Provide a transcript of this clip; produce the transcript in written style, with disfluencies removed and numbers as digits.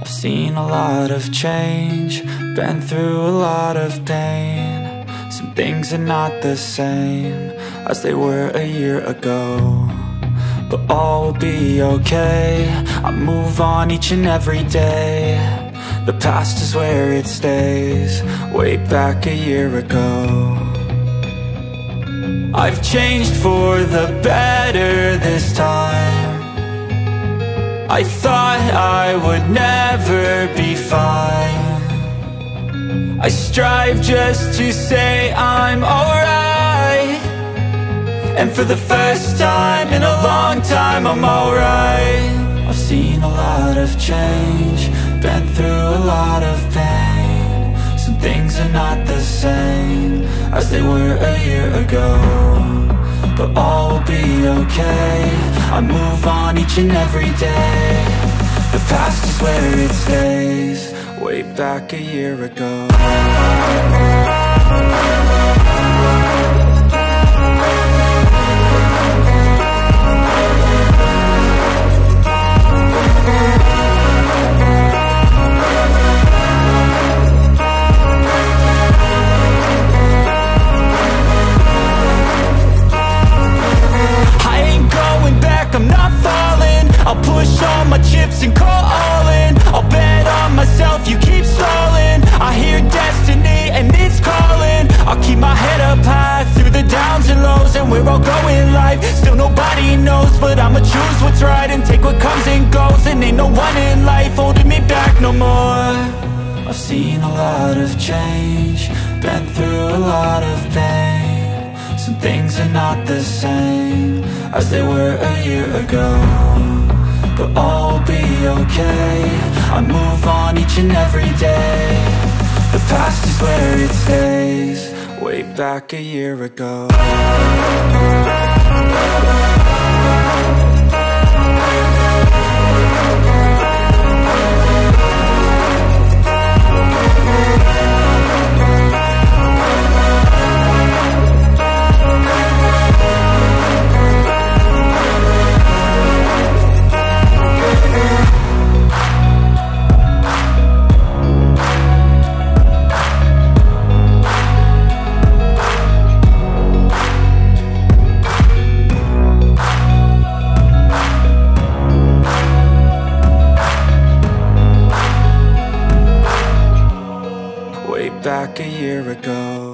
I've seen a lot of change, been through a lot of pain. Some things are not the same as they were a year ago, but all will be okay. I move on each and every day. The past is where it stays, way back a year ago. I've changed for the better this time. I thought I would never be fine. I strive just to say I'm alright, and for the first time in a long time I'm alright. I've seen a lot of change, been through a lot of pain. Some things are not the same as they were a year ago, but all will be okay. I move on each and every day. The past is where it stays, way back a year ago. I'm not falling, I'll push all my chips and call all in. I'll bet on myself, you keep stalling. I hear destiny and it's calling. I'll keep my head up high through the downs and lows, and where I'll go in life, still nobody knows. But I'ma choose what's right and take what comes and goes, and ain't no one in life holding me back no more. I've seen a lot of change, been through a lot of pain. Some things are not the same as they were a year ago, but all will be okay. I move on each and every day. The past is where it stays, way back a year ago. Back a year ago.